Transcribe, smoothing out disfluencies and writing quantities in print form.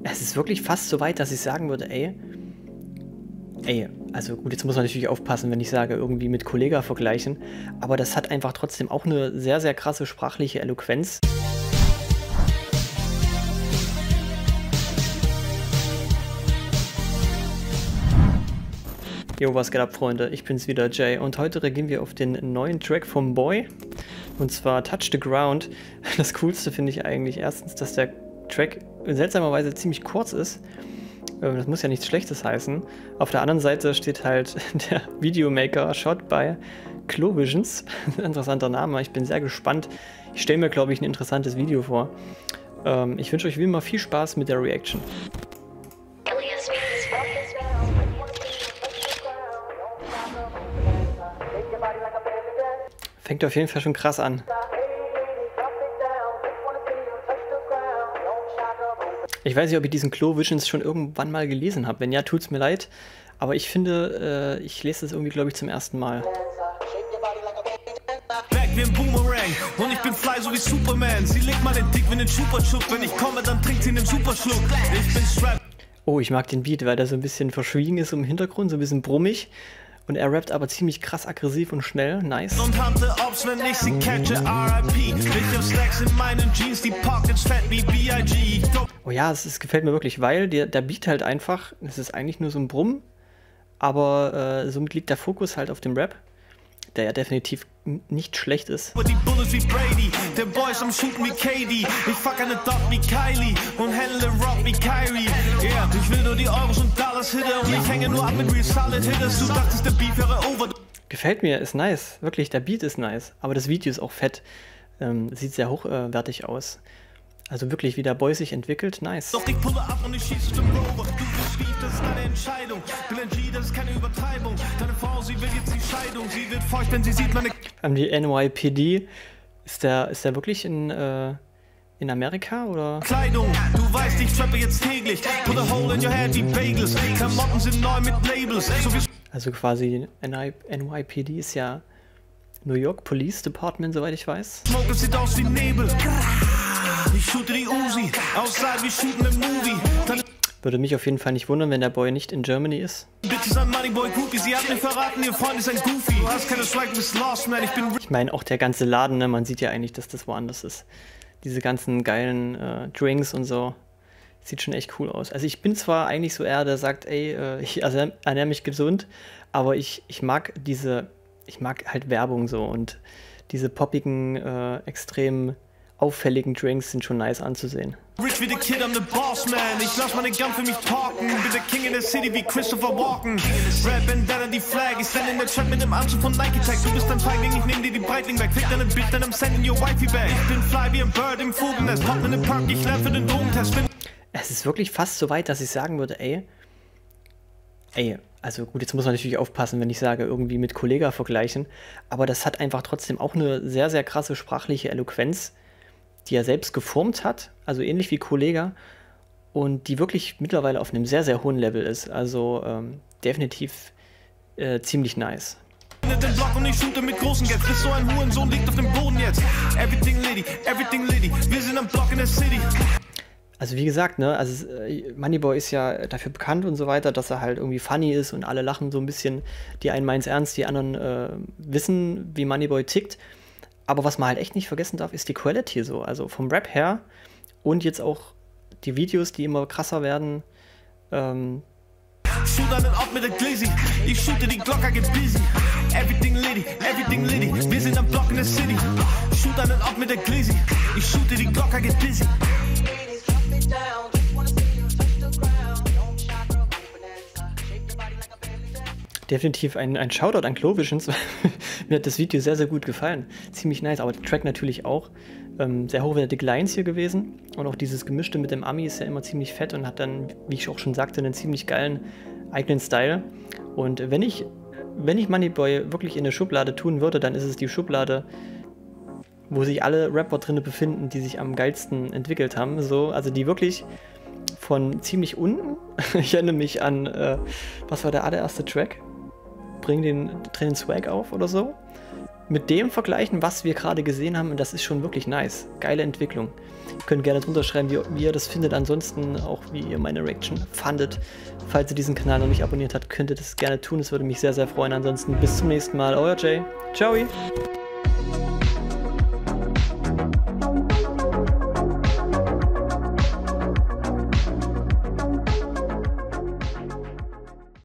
Es ist wirklich fast so weit, dass ich sagen würde, ey, also gut, jetzt muss man natürlich aufpassen, wenn ich sage, irgendwie mit Kollega vergleichen, aber das hat einfach trotzdem auch eine sehr, sehr krasse sprachliche Eloquenz. Jo, was geht ab, Freunde? Ich bin's wieder, Jay, und heute reagieren wir auf den neuen Track vom Boy, und zwar Touch the Ground. Das Coolste finde ich eigentlich erstens, dass der Track in seltsamer Weise ziemlich kurz ist. Das muss ja nichts Schlechtes heißen. Auf der anderen Seite steht halt der Videomaker Shot by Clovisions. Interessanter Name, ich bin sehr gespannt. Ich stelle mir, glaube ich, ein interessantes Video vor. Ich wünsche euch wie immer viel Spaß mit der Reaction. Fängt auf jeden Fall schon krass an. Ich weiß nicht, ob ich diesen Clovisions schon irgendwann mal gelesen habe. Wenn ja, tut's mir leid. Aber ich finde, ich lese das irgendwie, glaube ich, zum ersten Mal. Wie ein Boomerang und ich bin fly so wie Superman. Sie legt mal den Dick wie einen Superschub. Wenn ich komme, dann trinkt sie einen Superschluck. Ich bin strapped. Oh, ich mag den Beat, weil der so ein bisschen verschwiegen ist im Hintergrund, so ein bisschen brummig. Und er rappt aber ziemlich krass aggressiv und schnell. Nice. Und hante Ops, wenn ich sie catche, RIP. Ich hab Stacks in meinen Jeans, die Pockets fett wie B.I.G. Oh ja, es gefällt mir wirklich, weil der Beat halt einfach, es ist eigentlich nur so ein Brumm, aber somit liegt der Fokus halt auf dem Rap, der ja definitiv nicht schlecht ist. Die Bullets wie Brady, der Boys am Shooten wie KD. Ich fuck eine Dot wie Kylie und handle Rock wie Kyrie. Yeah, ich will nur die Euros und Dollars hitte und ich hänge nur ab mit Real Solid Hitters. Du dachtest, der Beat wäre over. Gefällt mir, ist nice, wirklich, der Beat ist nice, aber das Video ist auch fett, sieht sehr hochwertig aus. Also wirklich, wie der Boy sich entwickelt, nice. Doch ich pulle ab und ich schieße zum Rover. Du bist Beef, das ist deine Entscheidung. BLNG, das ist keine Übertreibung. Deine Frau, sie will jetzt die Scheidung. Sie wird feucht, wenn sie sieht meine... Die NYPD, ist der wirklich in Amerika, oder? Kleidung, du weißt, ich trappe jetzt täglich. Put a hole in your head wie Bagels. Klamotten sind neu mit Labels. Also quasi NYPD ist ja New York Police Department, soweit ich weiß. Smoke, sieht aus wie Nebel. Ich shoote die Uzi, outside, wir shooten im Movie. Würde mich auf jeden Fall nicht wundern, wenn der Boy nicht in Germany ist. Bitches an Moneyboy Groupie, sie hat mir verraten, ihr Freund ist ein Goofy. Du hast keine Swag, bist lost, man, ich meine, auch der ganze Laden, ne, man sieht ja eigentlich, dass das woanders ist. Diese ganzen geilen Drinks und so, sieht schon echt cool aus. Also ich bin zwar eigentlich so eher, der sagt, ey, ich ernähre mich gesund, aber ich mag halt Werbung so, und diese poppigen, extrem auffälligen Drinks sind schon nice anzusehen. Rich wie the kid, I'm the boss man. Ich lass meine Gun für mich talken. Bin der King in der City wie Christopher Walken. Rap Bandana, die Flag. Ich stand in der Trap mit dem Anzug von Nike Tag. Du bist ein Feigling, ich nehm dir die Breitling weg. Fick deine Bitch, dann I'm sending your wifey back. Ich bin fly wie ein Bird im Vogelnest. Pop mir ne Perk, ich lerne für den Drogentest. Es ist wirklich fast so weit, dass ich sagen würde, ey, also gut, jetzt muss man natürlich aufpassen, wenn ich sage, irgendwie mit Kollega vergleichen, aber das hat einfach trotzdem auch eine sehr, sehr krasse sprachliche Eloquenz, die er selbst geformt hat, also ähnlich wie Kollega, und die wirklich mittlerweile auf einem sehr, sehr hohen Level ist, also definitiv ziemlich nice. Den Block und ich shoote mit großen Geld, bis so ein Hurensohn liegt auf dem Boden jetzt. Everything Liddy, wir sind am Block in der City. Also wie gesagt, ne, also Moneyboy ist ja dafür bekannt und so weiter, dass er halt irgendwie funny ist und alle lachen so ein bisschen, die einen meinen's ernst, die anderen wissen, wie Moneyboy tickt. Aber was man halt echt nicht vergessen darf, ist die Quality so, also vom Rap her und jetzt auch die Videos, die immer krasser werden. Shoot einen ab mit der Glizzy, ich shoote die Glock, I get busy. Everything Liddy, wir sind am Block in der City. Shoot einen ab mit der Glizzy, ich shoote die Glock, I get busy. Definitiv ein Shoutout an Clovisions. Mir hat das Video sehr, sehr gut gefallen. Ziemlich nice, aber der Track natürlich auch. Sehr hochwertige Lines hier gewesen. Und auch dieses Gemischte mit dem Ami ist ja immer ziemlich fett und hat dann, wie ich auch schon sagte, einen ziemlich geilen eigenen Style. Und wenn ich Moneyboy wirklich in eine Schublade tun würde, dann ist es die Schublade, wo sich alle Rapper drin befinden, die sich am geilsten entwickelt haben. So, also die wirklich von ziemlich unten, ich erinnere mich an, was war der allererste Track? Dreh den Swag auf oder so. mit dem vergleichen, was wir gerade gesehen haben, und das ist schon wirklich nice. Geile Entwicklung. Ihr könnt gerne drunter schreiben, wie ihr das findet, ansonsten auch, wie ihr meine Reaction fandet. Falls ihr diesen Kanal noch nicht abonniert habt, könnt ihr das gerne tun, das würde mich sehr, sehr freuen. Ansonsten bis zum nächsten Mal, euer Jay. Ciao!